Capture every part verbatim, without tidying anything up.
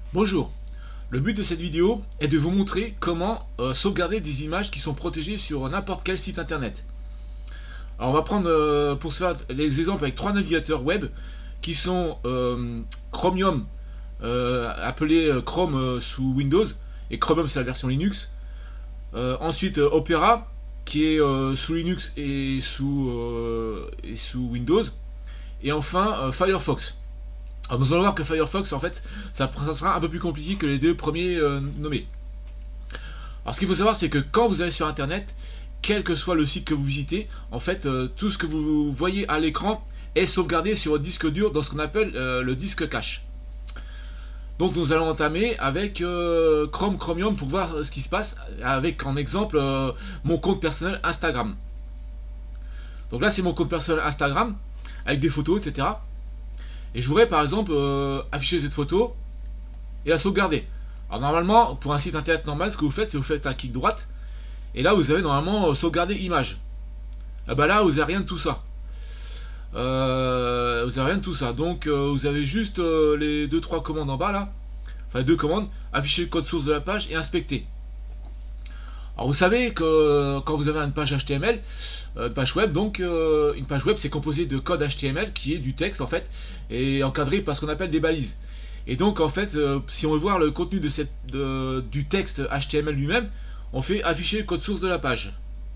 Bonjour, le but de cette vidéo est de vous montrer comment euh, sauvegarder des images qui sont protégées sur n'importe quel site internet. Alors on va prendre euh, pour ce faire les exemples avec trois navigateurs web qui sont euh, Chromium, euh, appelé euh, Chrome euh, sous Windows, et Chromium c'est la version Linux. Euh, ensuite euh, Opera qui est euh, sous Linux et sous, euh, et sous Windows. Et enfin euh, Firefox. Alors nous allons voir que Firefox, en fait, ça, ça sera un peu plus compliqué que les deux premiers euh, nommés. Alors ce qu'il faut savoir, c'est que quand vous allez sur Internet, quel que soit le site que vous visitez, en fait, euh, tout ce que vous voyez à l'écran est sauvegardé sur votre disque dur dans ce qu'on appelle euh, le disque cache. Donc nous allons entamer avec euh, Chrome Chromium pour voir ce qui se passe, avec en exemple euh, mon compte personnel Instagram. Donc là c'est mon compte personnel Instagram, avec des photos, et cetera. Et je voudrais par exemple euh, afficher cette photo et la sauvegarder. Alors normalement, pour un site internet normal, ce que vous faites, c'est que vous faites un clic droite, et là vous avez normalement euh, sauvegarder image. Et bah là, vous n'avez rien de tout ça. Euh, vous n'avez rien de tout ça. Donc euh, vous avez juste euh, les deux trois commandes en bas là. Enfin les deux commandes, afficher le code source de la page et inspecter. Alors vous savez que quand vous avez une page H T M L, une page web, donc euh, une page web c'est composé de code H T M L qui est du texte en fait, et encadré par ce qu'on appelle des balises. Et donc en fait, euh, si on veut voir le contenu de cette, de, du texte H T M L lui-même, on fait afficher le code source de la page.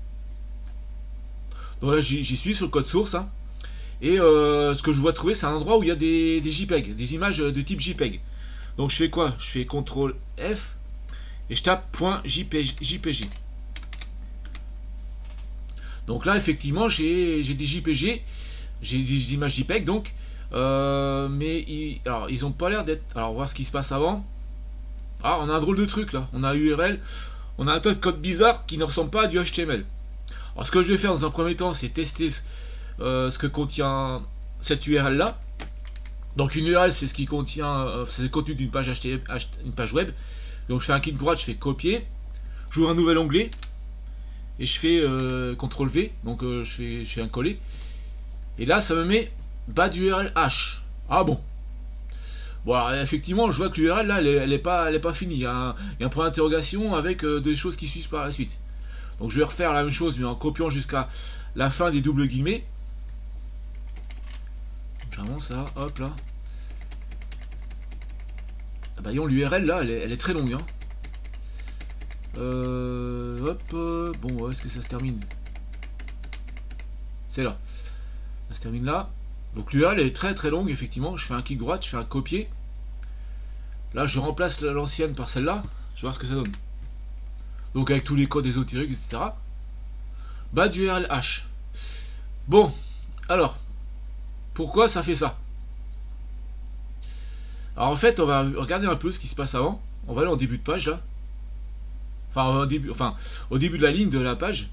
Donc là j'y suis sur le code source, hein, et euh, ce que je vois trouver c'est un endroit où il y a des, des JPEG, des images de type JPEG. Donc je fais quoi? Je fais contrôle F et je tape .jpg. Donc là effectivement j'ai des J P G, j'ai des images JPEG donc, euh, mais ils, alors ils ont pas l'air d'être. Alors on va voir ce qui se passe avant. Ah, on a un drôle de truc là, on a un U R L, on a un tas de code bizarre qui ne ressemble pas à du H T M L. Alors ce que je vais faire dans un premier temps, c'est tester euh, ce que contient cette U R L là. Donc une U R L c'est ce qui contient, euh, c'est le contenu d'une page H T M L, une page web. Donc je fais un clic droit, je fais copier, j'ouvre un nouvel onglet et je fais euh, contrôle V, donc euh, je, fais, je fais un coller, et là ça me met bas d'U R L H. Ah bon. Bon alors effectivement je vois que l'U R L là elle est, elle est pas, elle est pas finie, il y a un, il y a un point d'interrogation avec euh, des choses qui suivent par la suite. Donc je vais refaire la même chose mais en copiant jusqu'à la fin des doubles guillemets. J'avance ça, hop là. Ah bah l'U R L là elle est, elle est très longue hein. Euh, hop, euh, bon, où est-ce que ça se termine? C'est là. Ça se termine là. Donc l'U R L est très très longue, effectivement. Je fais un clic droit, je fais un copier. Là, je remplace l'ancienne par celle-là. Je vais voir ce que ça donne. Donc avec tous les codes ésotériques, et cetera. Bas du U R L H. Bon, alors, pourquoi ça fait ça? Alors en fait, on va regarder un peu ce qui se passe avant. On va aller en début de page là. Enfin au début, enfin, au début de la ligne de la page.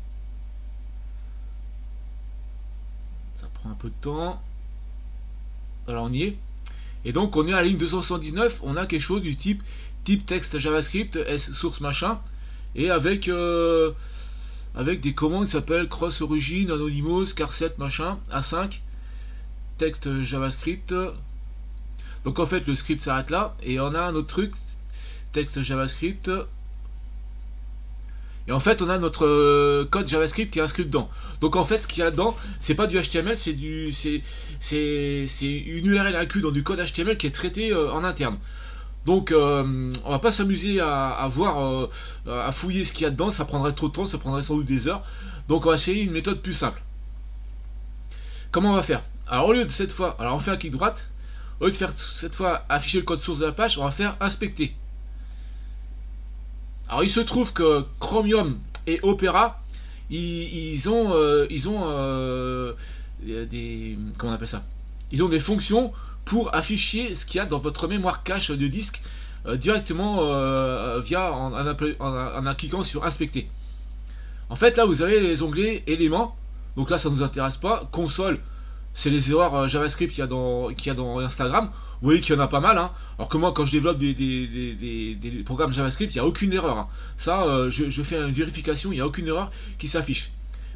Ça prend un peu de temps. Alors on y est. Et donc on est à la ligne deux cent soixante-dix-neuf. On a quelque chose du type type texte JavaScript, S source machin. Et avec euh, avec des commandes qui s'appellent cross origin, anonymous, charset machin, A cinq. Texte JavaScript. Donc en fait le script s'arrête là. Et on a un autre truc. Texte JavaScript. Et en fait, on a notre euh, code JavaScript qui est inscrit dedans. Donc en fait, ce qu'il y a là-dedans, c'est pas du H T M L, c'est du, c'est, c'est, c'est une U R L inclue dans du code H T M L qui est traité euh, en interne. Donc, euh, on va pas s'amuser à, à voir, euh, à fouiller ce qu'il y a dedans. Ça prendrait trop de temps, ça prendrait sans doute des heures. Donc, on va essayer une méthode plus simple. Comment on va faire? Alors, au lieu de cette fois, alors on fait un clic droite. Au lieu de faire cette fois afficher le code source de la page, on va faire inspecter. Alors il se trouve que Chromium et Opera, ils, ils ont, euh, ils ont euh, des, comment on appelle ça? Ils ont des fonctions pour afficher ce qu'il y a dans votre mémoire cache de disque euh, directement euh, via en, en, en, en cliquant sur inspecter. En fait là vous avez les onglets éléments, donc là ça ne nous intéresse pas. Console, c'est les erreurs JavaScript qu'il y a dans, qu'il y a dans Instagram. Vous voyez qu'il y en a pas mal, hein. Alors que moi quand je développe des, des, des, des, des programmes JavaScript, il n'y a aucune erreur, hein. Ça, euh, je, je fais une vérification, il n'y a aucune erreur qui s'affiche.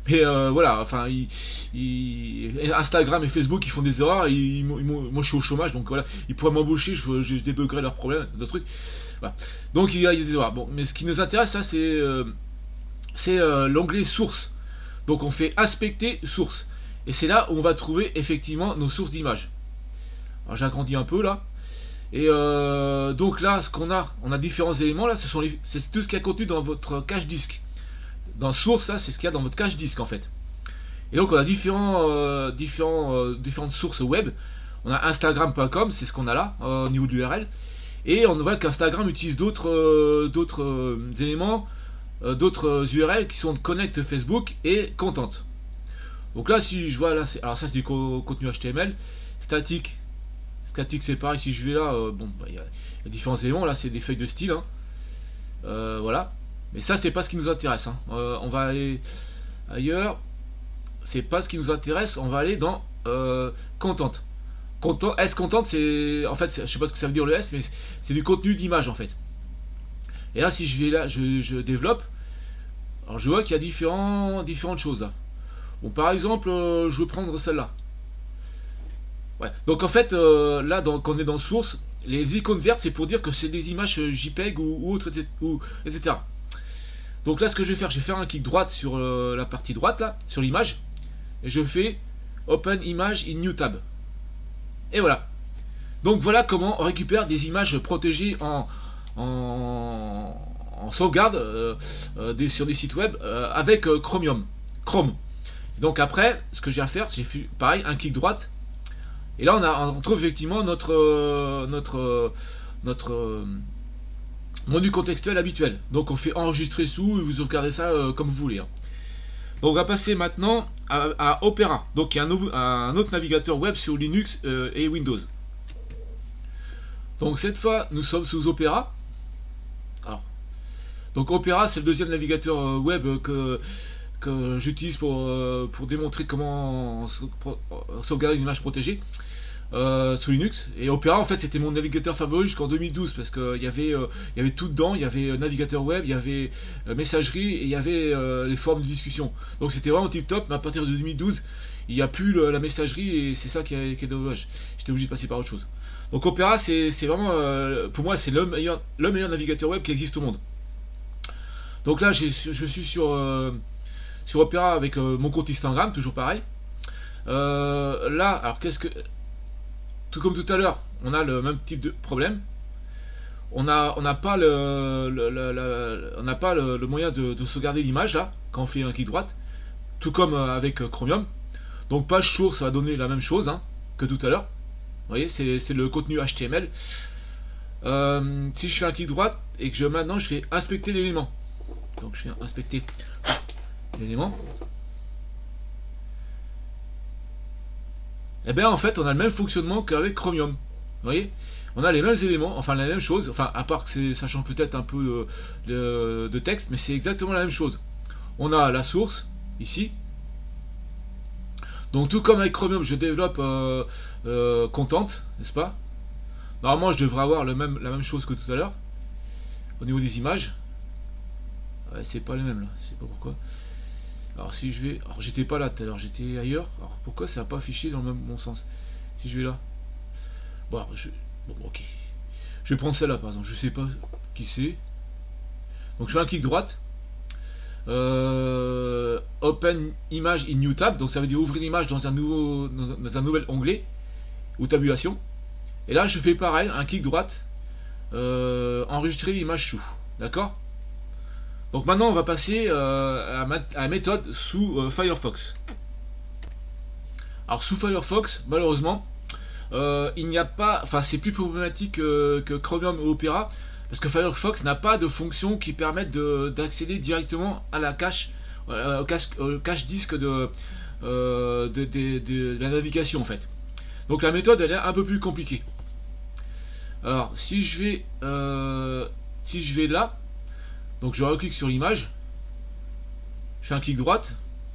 Mais euh, voilà, enfin, il, il, Instagram et Facebook, ils font des erreurs. Ils, ils, moi, je suis au chômage, donc voilà, ils pourraient m'embaucher, je, je, je débuggerais leurs problèmes, d'autres trucs. Voilà. Donc il y, a, il y a des erreurs. Bon, mais ce qui nous intéresse, ça, c'est euh, c'est euh, l'onglet source. Donc on fait inspecter source. Et c'est là où on va trouver effectivement nos sources d'images. Alors j'agrandis un peu là. Et euh, donc là, ce qu'on a, on a différents éléments là, ce sont les, c'est tout ce qui est contenu dans votre cache disque. Dans source, là, c'est ce qu'il y a dans votre cache disque en fait. Et donc on a différents, euh, différents, euh, différentes sources web. On a Instagram point com, c'est ce qu'on a là euh, au niveau de l'U R L. Et on voit qu'Instagram utilise d'autres euh, d'autres euh, éléments, euh, d'autres U R L qui sont Connect Facebook et Content. Donc là, si je vois là, alors ça c'est du co contenu H T M L, statique. Statique c'est pareil, si je vais là, euh, bon, il bah, y, y a différents éléments, là c'est des feuilles de style, hein. euh, voilà. Mais ça c'est pas ce qui nous intéresse, hein. euh, on va aller ailleurs, c'est pas ce qui nous intéresse, on va aller dans euh, Content. Content, S Content c'est, en fait, je sais pas ce que ça veut dire le S, mais c'est du contenu d'image en fait. Et là si je vais là, je, je développe, alors je vois qu'il y a différents, différentes choses là. Bon par exemple, euh, je vais prendre celle-là. Ouais. Donc en fait, euh, là, dans, quand on est dans source, les icônes vertes, c'est pour dire que c'est des images JPEG ou, ou autres, et cetera. Donc là, ce que je vais faire, je vais faire un clic droite sur euh, la partie droite, là, sur l'image, et je fais Open Image in New Tab. Et voilà. Donc voilà comment on récupère des images protégées en, en, en sauvegarde euh, euh, des, sur des sites web euh, avec euh, Chromium. Chrome. Donc après, ce que j'ai à faire, j'ai fait pareil, un clic droite. Et là, on, a, on trouve effectivement notre euh, notre euh, notre euh, menu contextuel habituel. Donc, on fait enregistrer sous et vous sauvegardez ça euh, comme vous voulez. Hein. Donc, on va passer maintenant à, à Opera. Donc, il y a un, nouveau, un autre navigateur web sur Linux euh, et Windows. Donc, cette fois, nous sommes sous Opera. Alors, donc, Opera, c'est le deuxième navigateur web que que j'utilise pour, euh, pour démontrer comment sauvegarder une image protégée euh, sous Linux. Et Opera en fait c'était mon navigateur favori jusqu'en deux mille douze parce qu'il y avait euh, il y avait tout dedans, il y avait navigateur web, il y avait euh, messagerie et il y avait euh, les forums de discussion. Donc c'était vraiment tip top, mais à partir de deux mille douze il n'y a plus le, la messagerie et c'est ça qui est, qui est dommage. J'étais obligé de passer par autre chose. Donc Opera c'est vraiment euh, pour moi c'est le meilleur, le meilleur navigateur web qui existe au monde. Donc là je suis sur euh, sur Opera avec euh, mon compte Instagram, toujours pareil. Euh, là, alors qu'est-ce que... Tout comme tout à l'heure, on a le même type de problème. On n'a on n'a pas le, le, le, le on n'a pas le, le moyen de, de sauvegarder l'image là, quand on fait un clic droite. Tout comme euh, avec euh, Chromium. Donc page source, ça va donner la même chose hein, que tout à l'heure. Vous voyez, c'est le contenu H T M L. Euh, si je fais un clic droite et que je maintenant je fais inspecter l'élément. Donc je fais inspecter l'élément. Et bien en fait on a le même fonctionnement qu'avec Chromium. Vous voyez, on a les mêmes éléments, enfin la même chose, enfin à part que ça change peut-être un peu de, de texte, mais c'est exactement la même chose. On a la source ici. Donc tout comme avec Chromium, je développe euh, euh, Content, n'est-ce pas? Normalement je devrais avoir le même, la même chose que tout à l'heure au niveau des images. Ouais, c'est pas les mêmes là, je sais pas pourquoi. Alors si je vais, alors j'étais pas là tout à l'heure, j'étais ailleurs. Alors pourquoi ça n'a pas affiché dans le même bon sens? Si je vais là, bon, alors, je, bon ok, je vais prendre celle-là par exemple. Je sais pas qui c'est. Donc je fais un clic droite. Euh, Open Image in New Tab, donc ça veut dire ouvrir l'image dans un nouveau, dans un nouvel onglet ou tabulation. Et là je fais pareil, un clic droite, euh, enregistrer l'image sous, d'accord. Donc maintenant on va passer euh, à, à la méthode sous euh, Firefox. Alors sous Firefox, malheureusement, euh, il n'y a pas, enfin c'est plus problématique euh, que Chromium ou Opera, parce que Firefox n'a pas de fonction qui permette d'accéder directement à la cache, euh, au cache, au cache disque de, euh, de, de, de, de la navigation en fait. Donc la méthode elle est un peu plus compliquée. Alors si je vais, euh, si je vais là. Donc je reclique sur l'image, je fais un clic droite.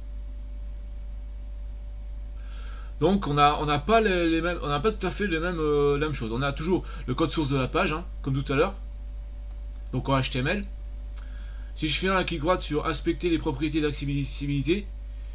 Donc on a on n'a pas les, les mêmes, on n'a pas tout à fait les mêmes euh, la même chose. On a toujours le code source de la page, hein, comme tout à l'heure. Donc en H T M L. Si je fais un clic droite sur inspecter les propriétés d'accessibilité,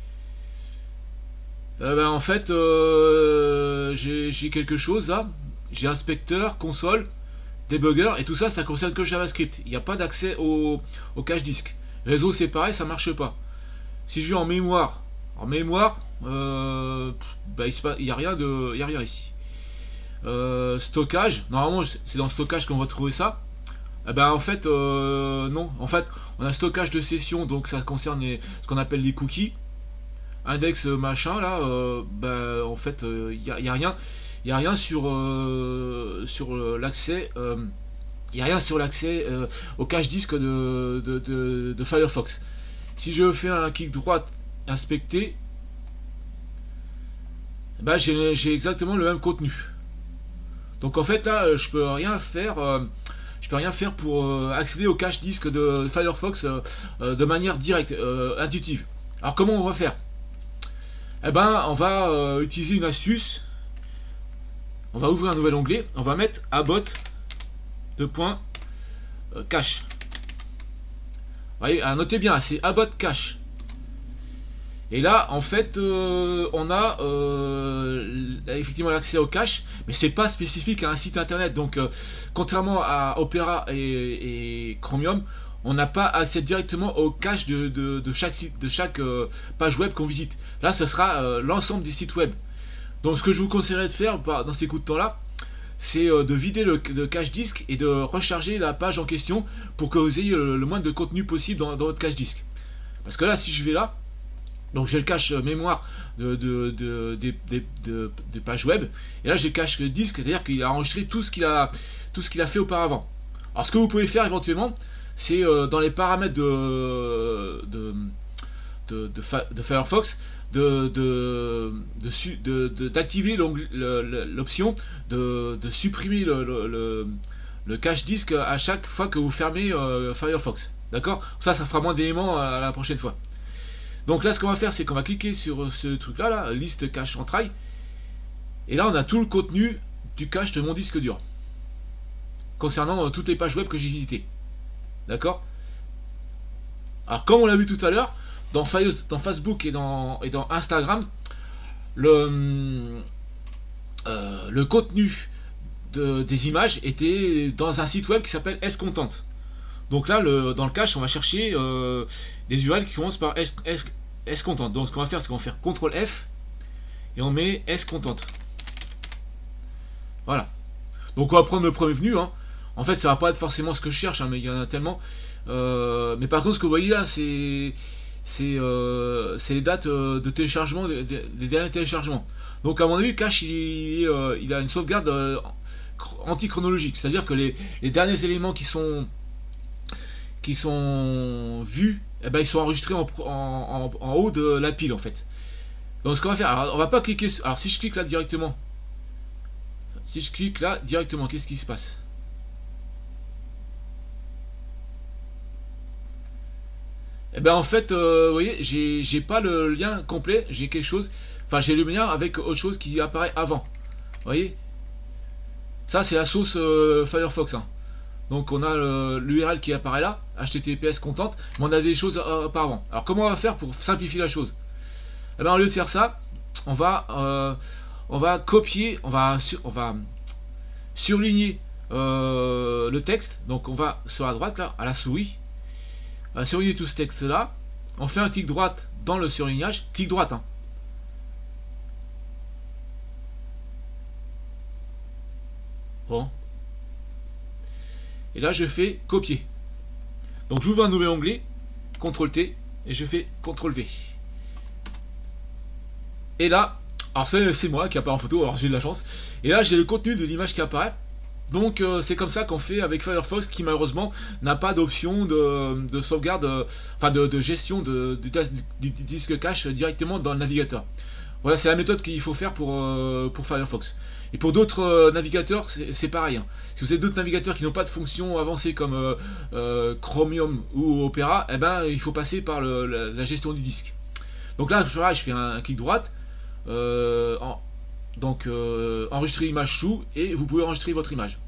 Euh, ben, en fait, euh, j'ai quelque chose là. J'ai inspecteur, console, debugger, et tout ça, ça concerne que JavaScript. Il n'y a pas d'accès au, au cache disque. Réseau, c'est pareil, ça marche pas. Si je vais en mémoire, en mémoire, euh, bah, il n'y a rien de, il y a rien ici. Euh, stockage, normalement, c'est dans le stockage qu'on va trouver ça. Eh ben, en fait, euh, non. En fait, on a stockage de session, donc ça concerne les, ce qu'on appelle les cookies. Index machin là, euh, ben, en fait, il euh, n'y a, y a rien. Il n'y a rien sur, euh, sur l'accès. Il euh, n'y a rien sur l'accès euh, au cache disque de, de, de, de Firefox. Si je fais un clic droit inspecter, ben j'ai exactement le même contenu. Donc en fait là, je peux rien faire. Euh, je peux rien faire pour euh, accéder au cache disque de Firefox euh, euh, de manière directe, euh, intuitive. Alors comment on va faire? Eh ben, on va euh, utiliser une astuce. On va ouvrir un nouvel onglet. On va mettre abot de point euh, cache. Voyez, notez bien, c'est abot cache. Et là, en fait, euh, on a euh, effectivement l'accès au cache, mais c'est pas spécifique à un site internet. Donc, euh, contrairement à Opera et, et Chromium, on n'a pas accès directement au cache de, de, de chaque site, de chaque euh, page web qu'on visite. Là, ce sera euh, l'ensemble des sites web. Donc, ce que je vous conseillerais de faire dans ces coups de temps-là, c'est euh, de vider le, le cache disque et de recharger la page en question pour que vous ayez le, le moins de contenu possible dans, dans votre cache disque. Parce que là, si je vais là, donc j'ai le cache mémoire de, de, de, de, de, de, de pages web, et là j'ai le cache disque, c'est-à-dire qu'il a enregistré tout ce qu'il a, tout ce qu'il a fait auparavant. Alors, ce que vous pouvez faire éventuellement, c'est euh, dans les paramètres de, de, de, de, de Firefox, de, de, de, de, d'activer l'option de, de supprimer le, le, le, le cache disque à chaque fois que vous fermez euh, Firefox. D'accord? Ça, ça fera moins d'éléments à la prochaine fois. Donc là, ce qu'on va faire, c'est qu'on va cliquer sur ce truc là, là, liste cache entraille, et là on a tout le contenu du cache de mon disque dur concernant euh, toutes les pages web que j'ai visitées. D'accord? Alors, comme on l'a vu tout à l'heure, dans, dans Facebook et dans, et dans Instagram, le, euh, le contenu de, des images était dans un site web qui s'appelle S-Content. Donc là, le, dans le cache, on va chercher euh, des U R L qui commencent par S, S, S-Content. Donc ce qu'on va faire, c'est qu'on va faire contrôle F et on met S-Content. Voilà. Donc on va prendre le premier venu. Hein. En fait, ça va pas être forcément ce que je cherche, hein, mais il y en a tellement. Euh, mais par contre, ce que vous voyez là, c'est c'est euh, les dates euh, de téléchargement, des de, de derniers téléchargements. Donc à mon avis, le cache, il, il, euh, il a une sauvegarde euh, anti-chronologique. C'est-à-dire que les, les derniers éléments qui sont qui sont vus, eh ben, ils sont enregistrés en, en, en, en haut de la pile en fait. Donc ce qu'on va faire, alors on va pas cliquer sur, alors si je clique là directement, si je clique là directement, qu'est-ce qui se passe? Eh ben en fait, euh, vous voyez, j'ai pas le lien complet, j'ai quelque chose, enfin j'ai le lien avec autre chose qui apparaît avant. Vous voyez, ça c'est la sauce euh, Firefox. Hein. Donc on a l'U R L qui apparaît là, H T T P S content, mais on a des choses euh, auparavant. Alors comment on va faire pour simplifier la chose? Eh ben, au lieu de faire ça, on va, euh, on va copier, on va, on va surligner euh, le texte. Donc on va sur la droite là, à la souris, on va surligner tout ce texte là. On fait un clic droit dans le surlignage, clic droit. Hein. Bon. Et là je fais copier. Donc j'ouvre un nouvel onglet, contrôle T, et je fais contrôle V. Et là, alors c'est moi qui apparaît en photo, alors j'ai de la chance. Et là j'ai le contenu de l'image qui apparaît. Donc euh, c'est comme ça qu'on fait avec Firefox, qui malheureusement n'a pas d'option de, de sauvegarde, euh, enfin de, de gestion de, de, de, du disque cache directement dans le navigateur. Voilà, c'est la méthode qu'il faut faire pour, euh, pour Firefox. Et pour d'autres euh, navigateurs, c'est pareil. Hein. Si vous avez d'autres navigateurs qui n'ont pas de fonction avancée comme euh, euh, Chromium ou Opera, eh ben, il faut passer par le, la, la gestion du disque. Donc là, je fais un, un clic droit, euh, en, donc euh, enregistrer image sous, et vous pouvez enregistrer votre image.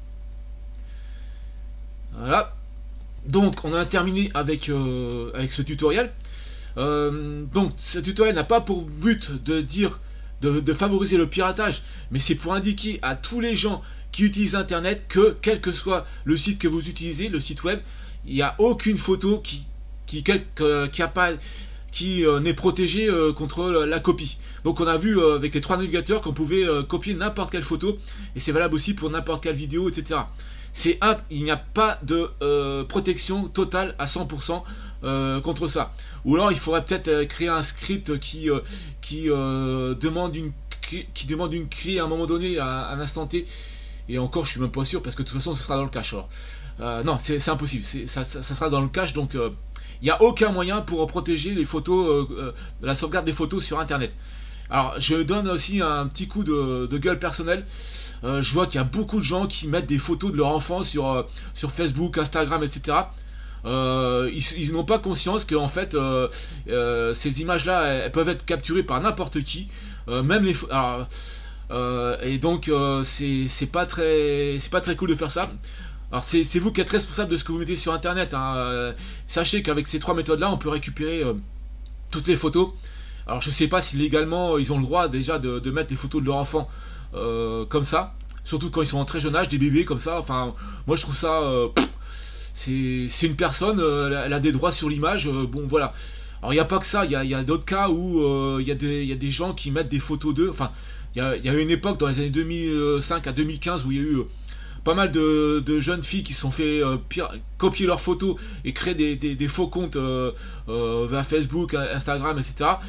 Voilà. Donc on a terminé avec, euh, avec ce tutoriel. Euh, donc ce tutoriel n'a pas pour but de dire de, de favoriser le piratage, mais c'est pour indiquer à tous les gens qui utilisent Internet que, quel que soit le site que vous utilisez, le site web, il n'y a aucune photo qui, qui, quelque, qui, a pas, qui euh, n'est protégée euh, contre la, la copie. Donc on a vu euh, avec les trois navigateurs qu'on pouvait euh, copier n'importe quelle photo, et c'est valable aussi pour n'importe quelle vidéo, et cetera. C'est un, il n'y a pas de euh, protection totale à cent pour cent euh, contre ça. Ou alors il faudrait peut-être euh, créer un script qui, euh, qui, euh, demande une, qui demande une clé à un moment donné, à, à un instant T. Et encore, je suis même pas sûr, parce que de toute façon, ce sera dans le cache. Alors, euh, non, c'est impossible. Ça, ça, ça sera dans le cache, donc il euh, n'y a aucun moyen pour protéger les photos, euh, euh, la sauvegarde des photos sur Internet. Alors, je donne aussi un petit coup de, de gueule personnel. Euh, je vois qu'il y a beaucoup de gens qui mettent des photos de leur enfant sur, euh, sur Facebook, Instagram, et cetera. Euh, ils, ils n'ont pas conscience que en fait, euh, euh, ces images-là, elles, elles peuvent être capturées par n'importe qui, euh, même les. Alors, euh, et donc, euh, c'est pas très, c'est pas très cool de faire ça. Alors, c'est vous qui êtes responsable de ce que vous mettez sur Internet. Hein. Euh, sachez qu'avec ces trois méthodes-là, on peut récupérer euh, toutes les photos. Alors je sais pas si légalement ils ont le droit déjà de, de mettre les photos de leur enfant euh, comme ça, surtout quand ils sont en très jeune âge, des bébés comme ça. Enfin, moi je trouve ça, euh, c'est une personne, euh, elle a des droits sur l'image. Euh, bon voilà. Alors il n'y a pas que ça, il y a, y a d'autres cas où euh, il y, y a des gens qui mettent des photos d'eux. Enfin, il y a, y a eu une époque dans les années deux mille cinq à deux mille quinze où il y a eu euh, pas mal de, de jeunes filles qui se sont fait euh, pire, copier leurs photos et créer des, des, des faux comptes euh, euh, vers Facebook, Instagram, et cetera.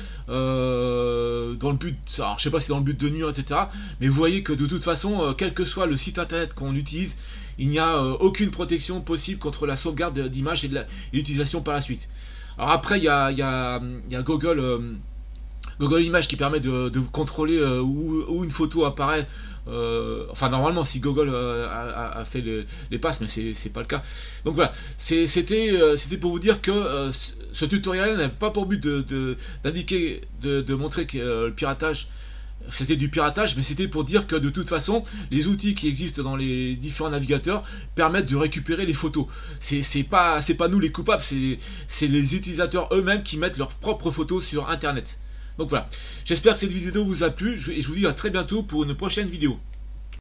Euh, dans le but, alors je sais pas si c'est dans le but de nuire, et cetera. Mais vous voyez que de toute façon, euh, quel que soit le site internet qu'on utilise, il n'y a euh, aucune protection possible contre la sauvegarde d'images et l'utilisation par la suite. Alors après, il y a, y a, y a Google, euh, Google Images qui permet de, de contrôler euh, où, où une photo apparaît. Euh, enfin normalement si Google euh, a, a fait le, les passes, mais c'est pas le cas. Donc voilà, c'était euh, c'était pour vous dire que euh, ce tutoriel n'avait pas pour but de d'indiquer, de, de, de montrer que euh, le piratage c'était du piratage, mais c'était pour dire que de toute façon les outils qui existent dans les différents navigateurs permettent de récupérer les photos. C'est pas, c'est pas nous les coupables, c'est les utilisateurs eux-mêmes qui mettent leurs propres photos sur Internet. Donc voilà, j'espère que cette vidéo vous a plu et je vous dis à très bientôt pour une prochaine vidéo.